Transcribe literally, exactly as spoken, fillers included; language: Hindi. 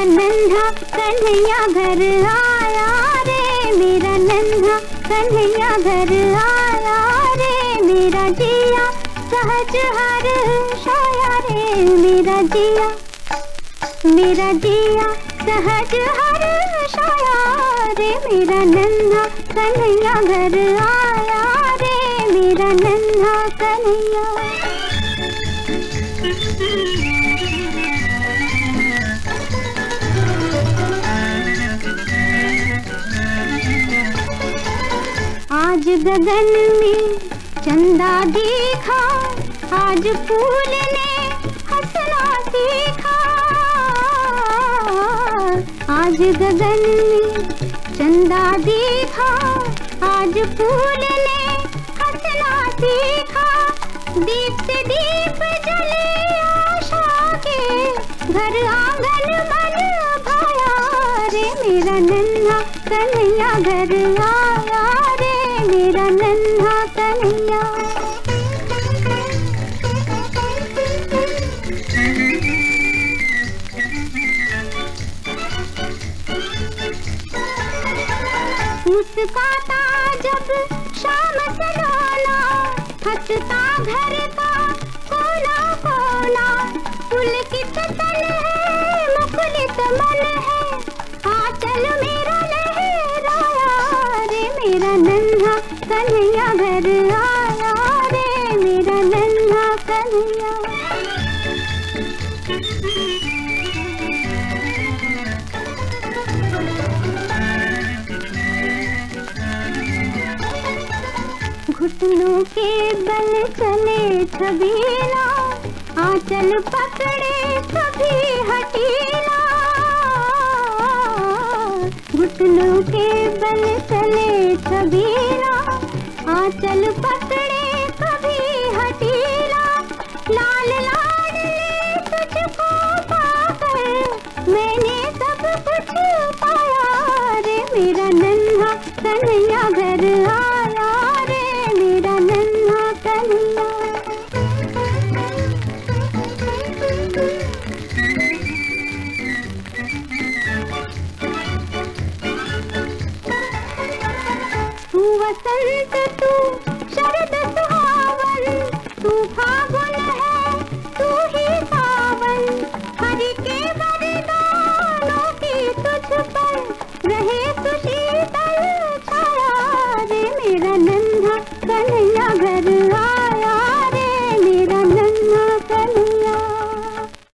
नन्हा कन्हैया घर आया रे, मेरा नन्हा कन्हैया घर आया रे, मेरा जिया सहज हर छाया रे, मेरा जिया मेरा जिया सहज हर छाया रे, मेरा नन्हा कन्हैया घर आया रे, मेरा नन्हा कन्हैया। आज गगन में चंदा देखा, आज फूल ने हंसना सीखा, आज गगन में चंदा देखा, आज फूल ने हंसना सीखा, दीप से दीप जले आशा के, घर आंगन मन भाया रे, मेरा नन्हा कन्हैया घर आया रे, मेरा नन्हा कन्हैया। मुस्काता जब शाम सलोना, हंसता घर का कोना कोना, पुलकित तन है मुखरित मन है, आंचल मेरा लहराया रे, मेरा नन्हा कन्हैया घर आया रे, मेरा नन्हा कन्हैया। घुटनों के बल चले छबीला, आंचल पकड़े कभी हटीला, घुटनों के बल चले छबीला, आंचल पकड़े कभी हटीला, लाल लाडले तुझको पाकर मैंने सब कुछ पाया रे, मेरा नन्हा कन्हैया घर आया रे, मेरा नन्हा कन्हैया। तू वसंत तू शरद सुहावन, तू फागुन है तू ही सावन, हरि के वरदानों की तुझ पर रहे सुशीतल छाया रे, मेरा नन्हा कन्हैया घर